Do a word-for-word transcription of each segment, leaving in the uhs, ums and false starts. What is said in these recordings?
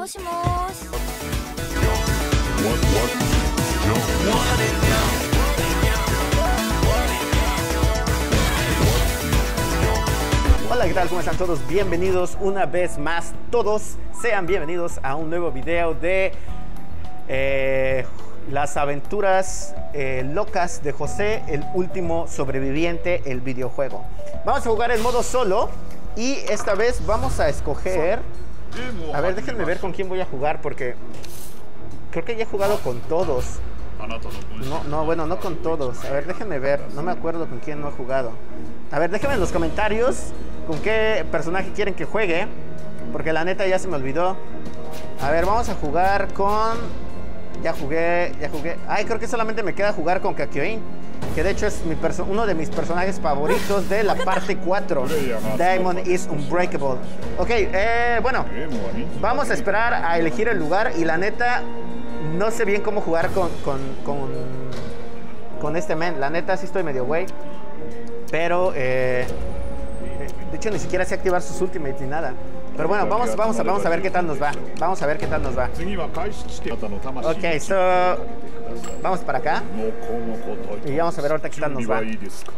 Hola, ¿qué tal? ¿Cómo están todos? Bienvenidos una vez más. Todos sean bienvenidos a un nuevo video de eh, las aventuras eh, locas de José, el último sobreviviente, el videojuego. Vamos a jugar en modo solo y esta vez vamos a escoger... A ver, déjenme ver con quién voy a jugar porque creo que ya he jugado con todos. No, no, bueno, no con todos. A ver, déjenme ver. No me acuerdo con quién no he jugado. A ver, déjenme en los comentarios con qué personaje quieren que juegue, porque la neta ya se me olvidó. A ver, vamos a jugar con... Ya jugué, ya jugué. Ay, creo que solamente me queda jugar con Kakyoin, que de hecho es mi uno de mis personajes favoritos de la parte cuatro. Diamond is Unbreakable. Ok, eh, bueno, vamos a esperar a elegir el lugar. Y la neta, no sé bien cómo jugar con, con, con, con este men. La neta, sí estoy medio güey. Pero, eh, de hecho, ni siquiera sé activar sus ultimates ni nada. Pero bueno, vamos, vamos, a, vamos a ver qué tal nos va. Vamos a ver qué tal nos va. Ok, so... Vamos para acá. Y vamos a ver ahorita qué tal nos va.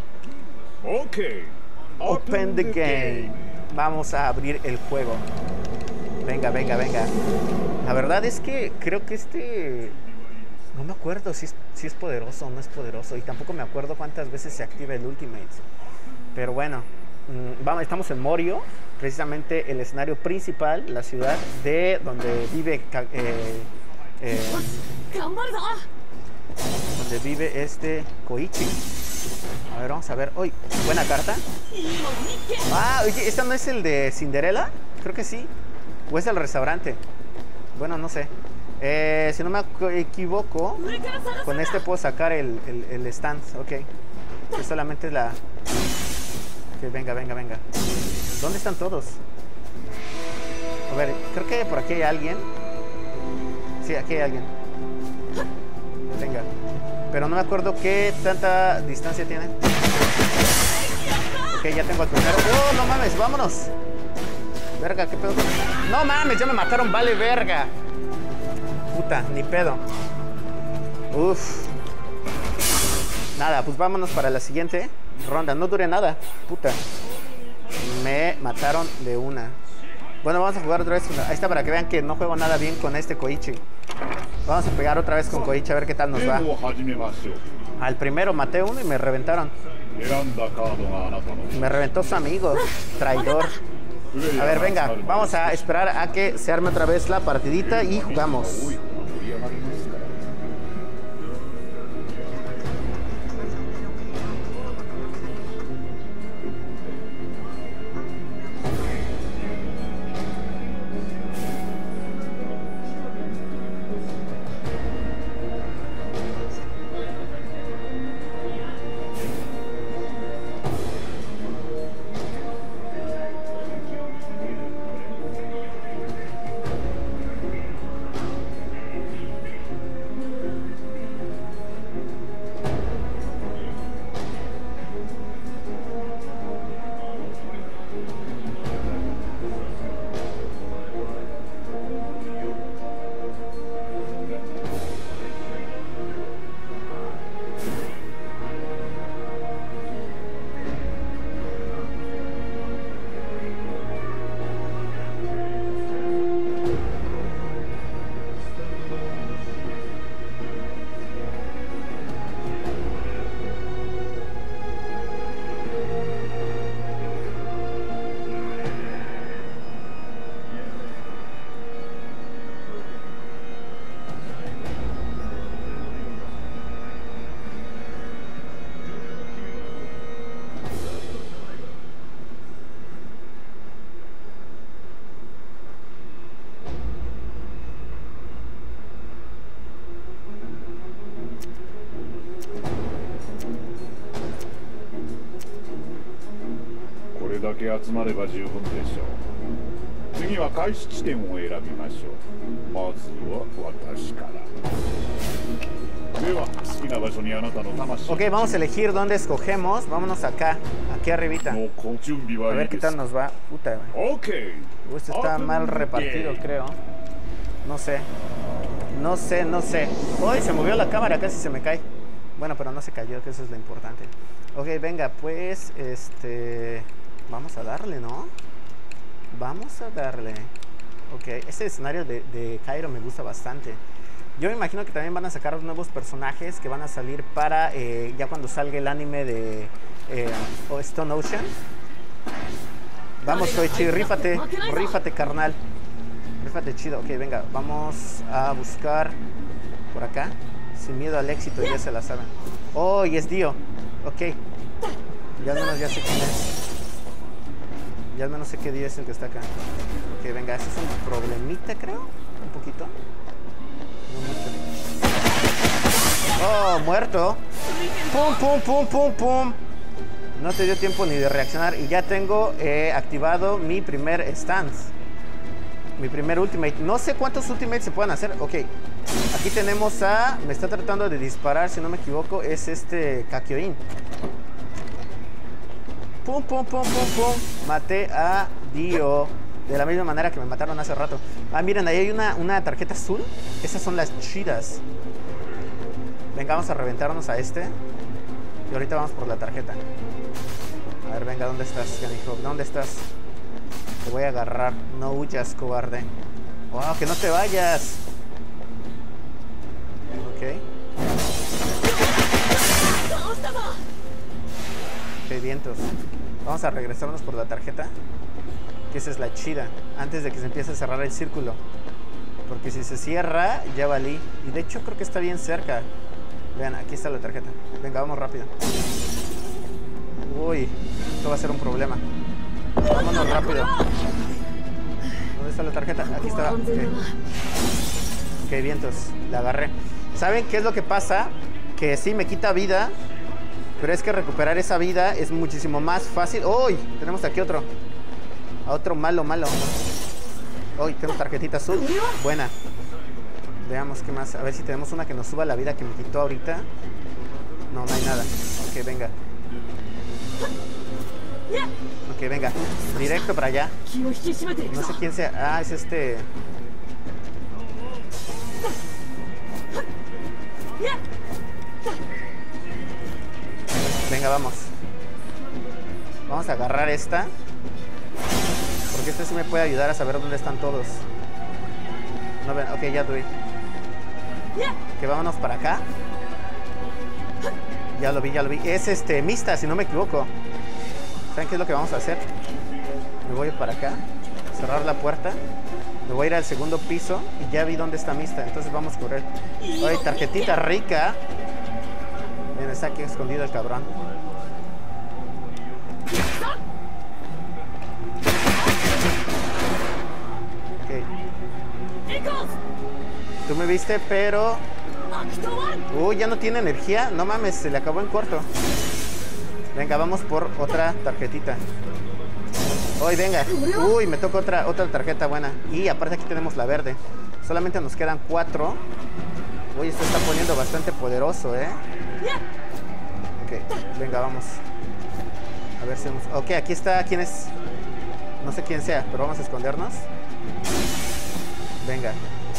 Open the game. Vamos a abrir el juego. Venga, venga, venga. La verdad es que creo que este... No me acuerdo si es, si es poderoso o no es poderoso. Y tampoco me acuerdo cuántas veces se activa el ultimate. Pero bueno, vamos, estamos en Morio. Precisamente el escenario principal, la ciudad de donde vive... Eh, eh, donde vive este Koichi. A ver, vamos a ver. Uy, buena carta. Ah, oye, ¿esta no es el de Cinderella? Creo que sí. ¿O es el restaurante? Bueno, no sé. Eh, si no me equivoco, con este puedo sacar el, el, el stand. Ok. Que solamente es la... Ok, venga, venga, venga. ¿Dónde están todos? A ver, creo que por aquí hay alguien. Sí, aquí hay alguien. Venga. Pero no me acuerdo qué tanta distancia tiene. Ok, ya tengo al primero. ¡Oh, no mames! ¡Vámonos! Verga, ¿qué pedo? ¡No mames! Ya me mataron, vale verga. Puta, ni pedo. Uf. Nada, pues vámonos para la siguiente ronda. No dure nada. Puta. Me mataron de una. Bueno, vamos a jugar otra vez. Ahí está, para que vean que no juego nada bien con este Koichi. Vamos a pegar otra vez con Koichi a ver qué tal nos va. Al primero maté uno y me reventaron. Me reventó su amigo, traidor. A ver, venga, vamos a esperar a que se arme otra vez la partidita y jugamos. Ok, vamos a elegir dónde escogemos. Vámonos acá, aquí arribita. A ver qué tal nos va. Puta, güey. Esto está mal repartido, creo. No sé. No sé, no sé. Uy, se movió la cámara, casi se me cae. Bueno, pero no se cayó, que eso es lo importante. Ok, venga, pues, este... vamos a darle, ¿no? Vamos a darle. Ok, este escenario de, de Cairo me gusta bastante. Yo me imagino que también van a sacar nuevos personajes que van a salir para eh, ya cuando salga el anime de eh, Stone Ocean. Vamos, Koichi, rífate, rífate, carnal. Rífate chido. Ok, venga, vamos a buscar por acá. Sin miedo al éxito, ya se la saben. Oh, y es Dio. Ok. Ya al menos ya sé quién es. Ya al menos sé qué Dio es el que está acá. Ok, venga, eso es un problemita, creo. Un poquito. No mucho. Oh, muerto. Pum, pum, pum, pum, pum. No te dio tiempo ni de reaccionar. Y ya tengo eh, activado mi primer stance. Mi primer ultimate. No sé cuántos ultimates se pueden hacer. Ok. Aquí tenemos a... me está tratando de disparar, si no me equivoco. Es este Kakyoin. Pum, pum, pum, pum, pum. Maté a Dio. De la misma manera que me mataron hace rato. Ah, miren, ahí hay una, una tarjeta azul. Esas son las chidas. Venga, vamos a reventarnos a este. Y ahorita vamos por la tarjeta. A ver, venga, ¿dónde estás, canijo? ¿Dónde estás? Te voy a agarrar. No huyas, cobarde. ¡Wow! ¡Que no te vayas! Ok. Ok, vientos. Vamos a regresarnos por la tarjeta. Que esa es la chida. Antes de que se empiece a cerrar el círculo. Porque si se cierra, ya valí. Y de hecho creo que está bien cerca. Vean, aquí está la tarjeta. Venga, vamos rápido. Uy, esto va a ser un problema. Vámonos rápido. ¿Dónde está la tarjeta? Aquí está. Okay. Ok, vientos. La agarré. ¿Saben qué es lo que pasa? Que sí, me quita vida. Pero es que recuperar esa vida es muchísimo más fácil. ¡Uy! Tenemos aquí otro. A otro malo, malo. Uy, tenemos tarjetita azul. Buena. Veamos qué más. A ver si tenemos una que nos suba la vida que me quitó ahorita. No, no hay nada. Ok, venga. Ok, venga. Directo para allá. No sé quién sea. Ah, es este... Venga, vamos. Vamos a agarrar esta. Porque este sí me puede ayudar a saber dónde están todos. No ven, ok, ya doy. Que vámonos para acá. Ya lo vi, ya lo vi. Es este, Mista, si no me equivoco. ¿Saben qué es lo que vamos a hacer? Me voy para acá. Cerrar la puerta. Me voy a ir al segundo piso. Y ya vi dónde está Mista. Entonces vamos a correr. Ay, tarjetita rica. Miren, está aquí escondido el cabrón. Tú me viste, pero... Uy, ya no tiene energía. No mames, se le acabó en corto. Venga, vamos por otra tarjetita. Uy, venga. Uy, me toca otra, otra tarjeta buena. Y aparte aquí tenemos la verde. Solamente nos quedan cuatro. Uy, esto está poniendo bastante poderoso, ¿eh? Ok, venga, vamos. A ver si hemos... Ok, aquí está. ¿Quién es? No sé quién sea, pero vamos a escondernos. Venga.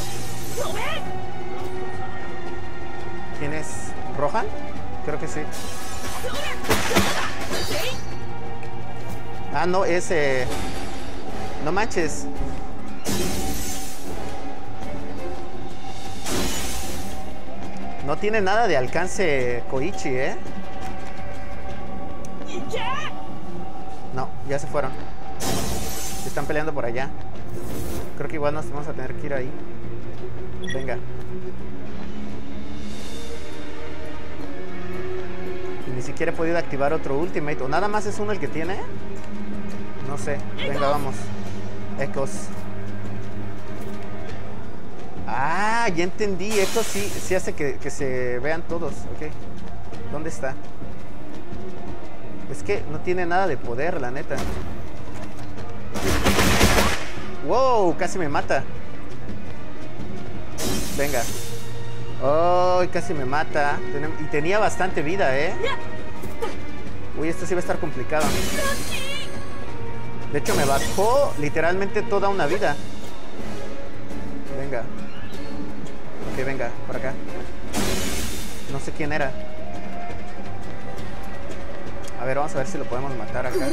¿Quién es? ¿Rohan? Creo que sí. Ah, no, es... Eh... No manches. No tiene nada de alcance Koichi, ¿eh? No, ya se fueron. Se están peleando por allá. Creo que igual nos vamos a tener que ir ahí. Venga. Y ni siquiera he podido activar otro ultimate. ¿O nada más es uno el que tiene? No sé. Venga, vamos. Ecos. Ah, ya entendí. Ecos sí, sí hace que, que se vean todos. Ok. ¿Dónde está? Es que no tiene nada de poder, la neta. Wow, casi me mata. Venga. Oh, casi me mata. Y tenía bastante vida, ¿eh? Uy, esto sí va a estar complicado. De hecho, me bajó literalmente toda una vida. venga. Ok, venga, por acá. No sé quién era. A ver, vamos a ver si lo podemos matar acá.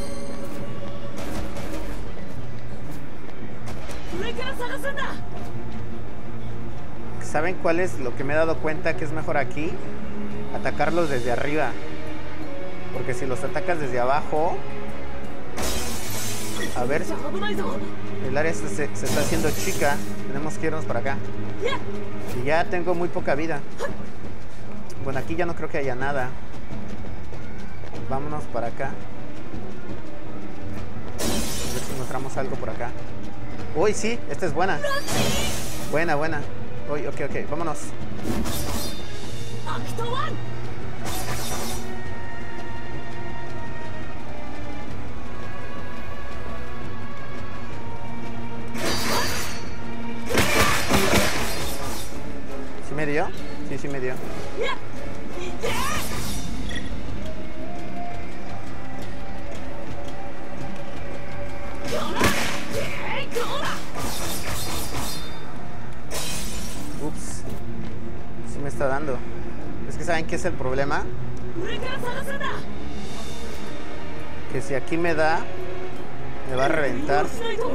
¿Saben cuál es lo que me he dado cuenta que es mejor aquí? Atacarlos desde arriba. Porque si los atacas desde abajo... A ver, el área se, se, se está haciendo chica. Tenemos que irnos para acá. Y ya tengo muy poca vida. Bueno, aquí ya no creo que haya nada. Vámonos para acá. A ver si encontramos algo por acá. Uy, sí, esta es buena. Buena, buena. Uy, ok, ok, vámonos. ¿Sí me dio? Sí, sí me dio. Ups. Sí me está dando. Es que ¿saben qué es el problema? Que si aquí me da, me va a reventar.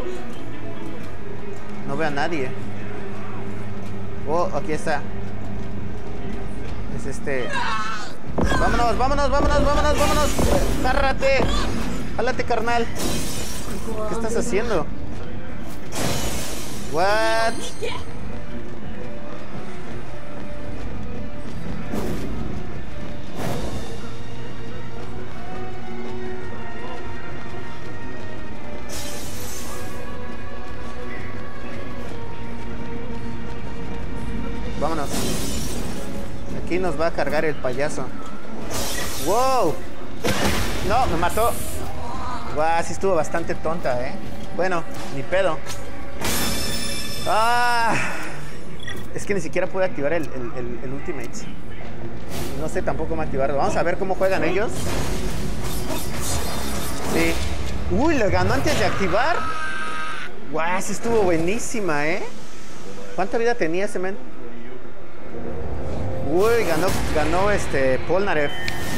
No veo a nadie. Oh, aquí está. Es este. Vámonos, vámonos, vámonos, vámonos, vámonos. Cárrate. Jálate, carnal. ¿Qué estás haciendo? What? Vámonos. Aquí nos va a cargar el payaso. ¡Wow! No, me mató. Guau, sí estuvo bastante tonta, ¿eh? Bueno, ni pedo. Ah, es que ni siquiera pude activar el, el, el, el ultimate. No sé tampoco cómo activarlo. Vamos a ver cómo juegan ellos. Sí. Uy, le ganó antes de activar. Guau, sí estuvo buenísima, ¿eh? ¿Cuánta vida tenía ese men? Uy, ganó, ganó este Polnareff.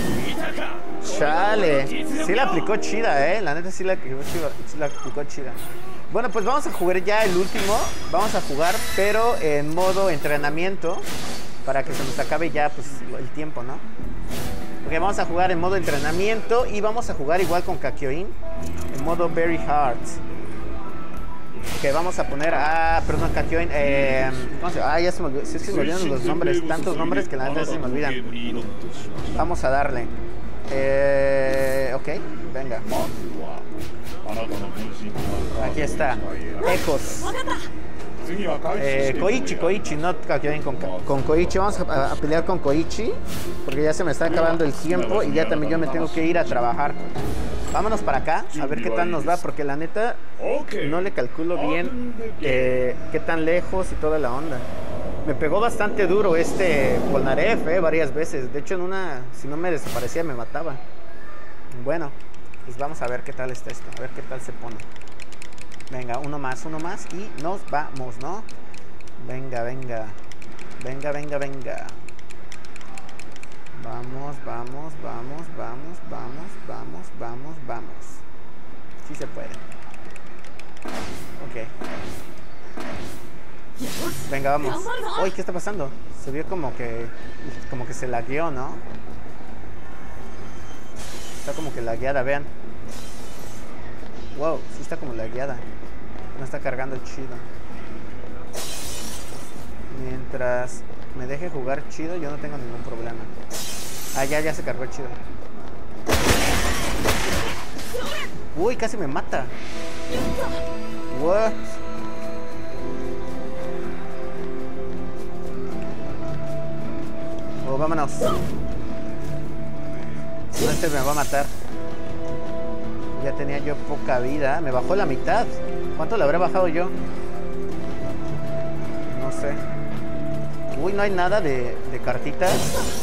Chale. Sí la aplicó chida, eh. La neta sí la, sí la aplicó chida. Bueno, pues vamos a jugar ya el último. Vamos a jugar, pero en modo entrenamiento. Para que se nos acabe ya pues el tiempo, ¿no? Ok, vamos a jugar en modo entrenamiento. Y vamos a jugar igual con Kakyoin. En modo Very Hard. Que vamos a poner a... Perdón, Kakyoin. Eh, ¿Cómo se llama? Ah, ya se me olvidó. Sí, es que se me olvidan los nombres. Tantos nombres que la neta se me olvidan. Vamos a darle. Eh, ok, venga. Aquí está. Ecos. Eh, Koichi, Koichi, no Kakyoin, con, con Koichi. Vamos a, a pelear con Koichi. Porque ya se me está acabando el tiempo. Y ya también yo me tengo que ir a trabajar. Vámonos para acá, a ver qué tal nos va, porque la neta no le calculo bien eh, qué tan lejos y toda la onda. Me pegó bastante duro este Polnareff, eh, varias veces. De hecho, en una, si no me desaparecía, me mataba. Bueno, pues vamos a ver qué tal está esto, a ver qué tal se pone. Venga, uno más, uno más y nos vamos, ¿no? Venga, venga, venga, venga, venga. Vamos, vamos, vamos, vamos, vamos, vamos, vamos, vamos. Sí se puede. Ok. Venga, vamos. Uy, ¿qué está pasando? Se vio como que... Como que se lagueó, ¿no? Está como que lagueada, vean. Wow, sí está como lagueada. No está cargando chido. Mientras me deje jugar chido, yo no tengo ningún problema. Ah, ya, ya se cargó chido. Uy, casi me mata. What? Oh, vámonos. Este me va a matar. Ya tenía yo poca vida. Me bajó la mitad. ¿Cuánto le habré bajado yo? No sé. Uy, no hay nada de, de cartitas.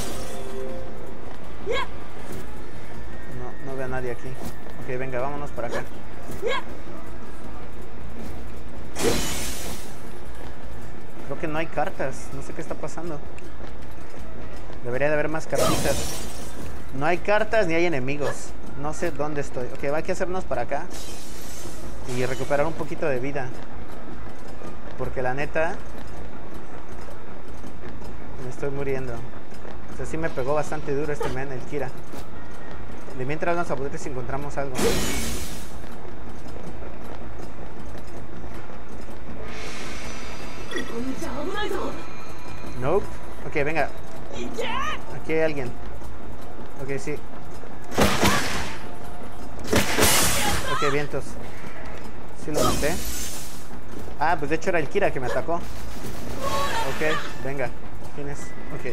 No, no veo a nadie aquí. Ok, venga, vámonos para acá. Creo que no hay cartas. No sé qué está pasando. Debería de haber más cartitas. No hay cartas ni hay enemigos. No sé dónde estoy. Ok, va a que hacernos para acá. Y recuperar un poquito de vida. Porque la neta... me estoy muriendo. O sea, sí me pegó bastante duro este men, el Kira. De mientras vamos a ver si encontramos algo. Nope. Ok, venga. Aquí hay alguien. Ok, sí. Ok, vientos. Sí lo maté. Ah, pues de hecho era el Kira que me atacó. Ok, venga. ¿Quién es? Ok.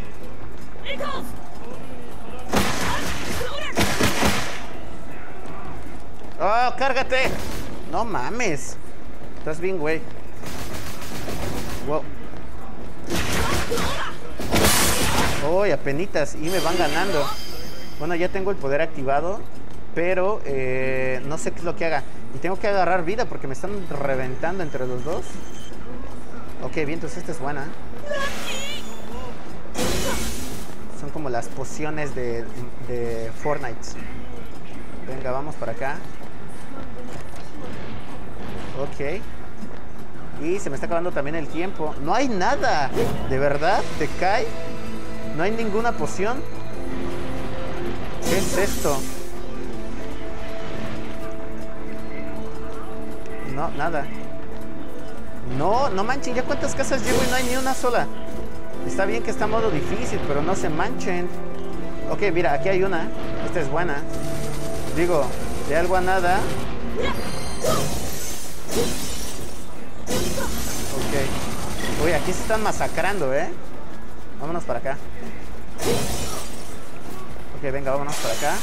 ¡Oh, cárgate! No mames. Estás bien, güey. Wow. Uy, apenitas. Y me van ganando. Bueno, ya tengo el poder activado. Pero eh, no sé qué es lo que haga. Y tengo que agarrar vida porque me están reventando entre los dos. Ok, bien, entonces esta es buena. Son como las pociones de, de Fortnite. Venga, vamos para acá. Ok. Y se me está acabando también el tiempo. No hay nada. ¿De verdad? ¿Te cae? No hay ninguna poción. ¿Qué es esto? No, nada. No, no manchen. ¿Ya cuántas casas llevo y no hay ni una sola? Está bien que está en modo difícil, pero no se manchen. Ok, mira, aquí hay una. Esta es buena. Digo, de algo a nada. Ok. Uy, aquí se están masacrando, ¿eh? Vámonos para acá. Ok, venga, vámonos para acá.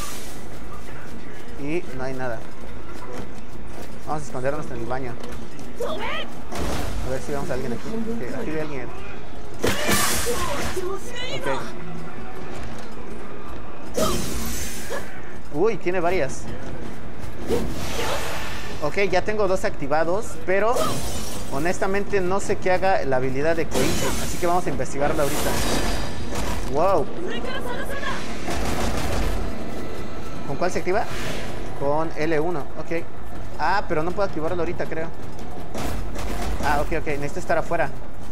Y no hay nada. Vamos a escondernos en el baño. A ver si vemos a alguien aquí. Okay, aquí hay alguien. Ok. Uy, tiene varias. Ok, ya tengo dos activados, pero honestamente no sé qué haga la habilidad de Koichi, así que vamos a investigarla ahorita. Wow. ¿Con cuál se activa? Con L uno, ok. Ah, pero no puedo activarlo ahorita, creo. Ah, ok, ok, necesito estar afuera.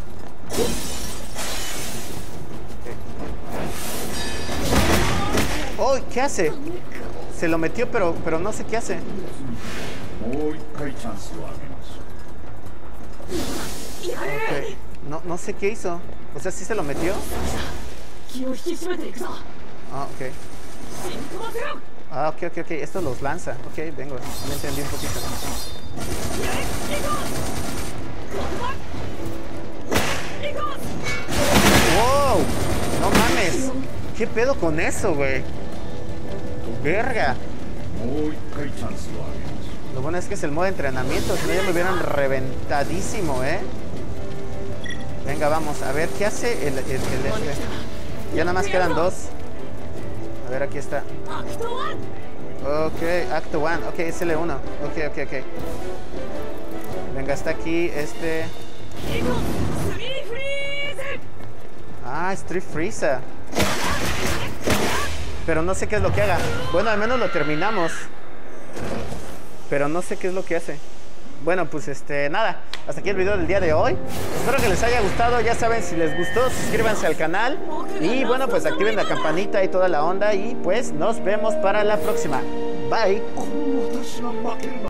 Okay. Oh, ¿qué hace? Se lo metió, pero, pero no sé qué hace. Okay. No, no sé qué hizo. O sea, ¿sí se lo metió? Ah, ok. Ah, ok, ok, ok. Esto los lanza. Ok, vengo. Me entendí un poquito. ¡Wow! No mames. ¿Qué pedo con eso, güey? Verga. Lo bueno es que es el modo de entrenamiento. Si no, ya me hubieran reventadísimo, ¿eh? Venga, vamos. A ver, ¿qué hace el, el, el este? Ya nada más quedan dos. A ver, aquí está. Ok, acto uno. Ok, es L uno. Ok, ok, ok. Venga, está aquí este... Ah, Street Freezer. Pero no sé qué es lo que haga. Bueno, al menos lo terminamos. Pero no sé qué es lo que hace. Bueno, pues este, nada. Hasta aquí el video del día de hoy. Espero que les haya gustado. Ya saben, si les gustó, suscríbanse al canal. Y bueno, pues activen la campanita y toda la onda. Y pues nos vemos para la próxima. Bye.